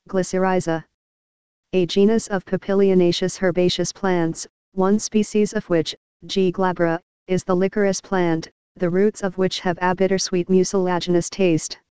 glycyrrhiza. A genus of papilionaceous herbaceous plants, one species of which, G. glabra, is the licorice plant, the roots of which have a bittersweet mucilaginous taste.